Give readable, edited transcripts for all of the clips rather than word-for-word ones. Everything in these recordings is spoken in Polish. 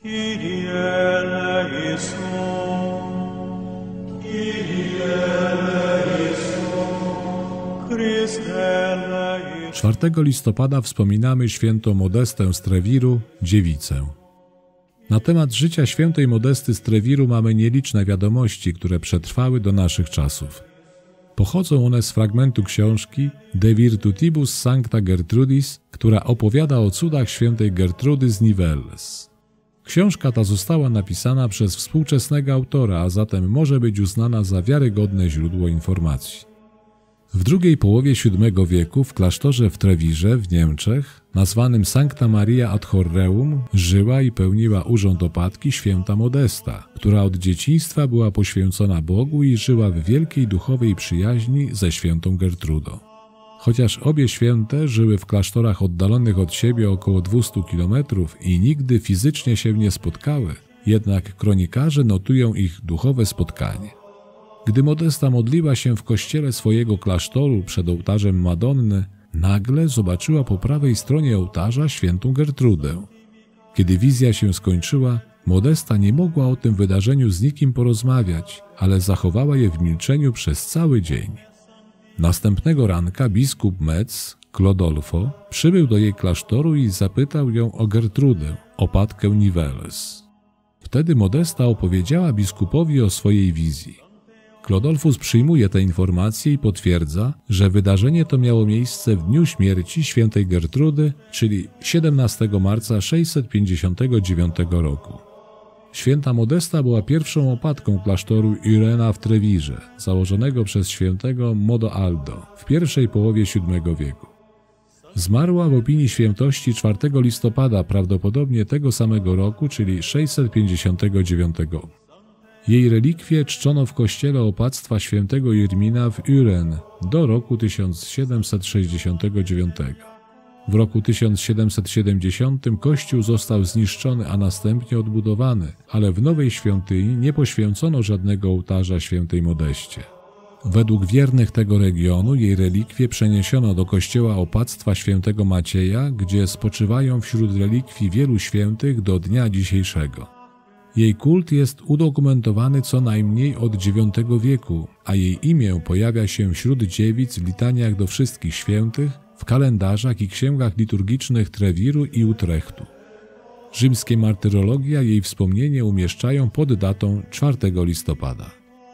Kyrie eleison, Kyrie eleison, Chryste eleison. 4 listopada wspominamy świętą Modestę z Treviru, dziewicę. Na temat życia świętej Modesty z Treviru mamy nieliczne wiadomości, które przetrwały do naszych czasów. Pochodzą one z fragmentu książki De Virtutibus Sancta Gertrudis, która opowiada o cudach świętej Gertrudy z Nivelles. Książka ta została napisana przez współczesnego autora, a zatem może być uznana za wiarygodne źródło informacji. W drugiej połowie VII wieku w klasztorze w Trewirze w Niemczech, nazwanym Sancta Maria ad Horreum, żyła i pełniła urząd opatki święta Modesta, która od dzieciństwa była poświęcona Bogu i żyła w wielkiej duchowej przyjaźni ze świętą Gertrudą. Chociaż obie święte żyły w klasztorach oddalonych od siebie około 200 km i nigdy fizycznie się nie spotkały, jednak kronikarze notują ich duchowe spotkanie. Gdy Modesta modliła się w kościele swojego klasztoru przed ołtarzem Madonny, nagle zobaczyła po prawej stronie ołtarza świętą Gertrudę. Kiedy wizja się skończyła, Modesta nie mogła o tym wydarzeniu z nikim porozmawiać, ale zachowała je w milczeniu przez cały dzień. Następnego ranka biskup Metz, Clodolfo, przybył do jej klasztoru i zapytał ją o Gertrudę, opatkę Nivelles. Wtedy Modesta opowiedziała biskupowi o swojej wizji. Clodolfus przyjmuje te informacje i potwierdza, że wydarzenie to miało miejsce w dniu śmierci świętej Gertrudy, czyli 17 marca 659 roku. Święta Modesta była pierwszą opatką klasztoru Irena w Trewirze, założonego przez świętego Modoaldo w pierwszej połowie VII wieku. Zmarła w opinii świętości 4 listopada prawdopodobnie tego samego roku, czyli 659. Jej relikwie czczono w kościele opactwa świętego Irmina w Uren do roku 1769. W roku 1770 kościół został zniszczony, a następnie odbudowany, ale w nowej świątyni nie poświęcono żadnego ołtarza świętej Modeście. Według wiernych tego regionu jej relikwie przeniesiono do kościoła opactwa świętego Macieja, gdzie spoczywają wśród relikwii wielu świętych do dnia dzisiejszego. Jej kult jest udokumentowany co najmniej od IX wieku, a jej imię pojawia się wśród dziewic w litaniach do wszystkich świętych, w kalendarzach i księgach liturgicznych Treviru i Utrechtu. Rzymskie martyrologia jej wspomnienie umieszczają pod datą 4 listopada.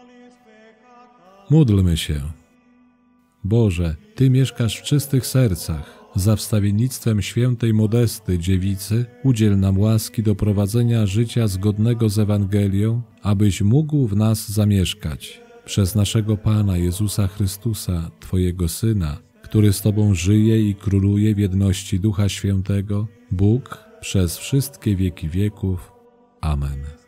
Módlmy się. Boże, Ty mieszkasz w czystych sercach. Za wstawiennictwem świętej Modesty, dziewicy, udziel nam łaski do prowadzenia życia zgodnego z Ewangelią, abyś mógł w nas zamieszkać. Przez naszego Pana Jezusa Chrystusa, Twojego Syna, który z Tobą żyje i króluje w jedności Ducha Świętego, Bóg przez wszystkie wieki wieków. Amen.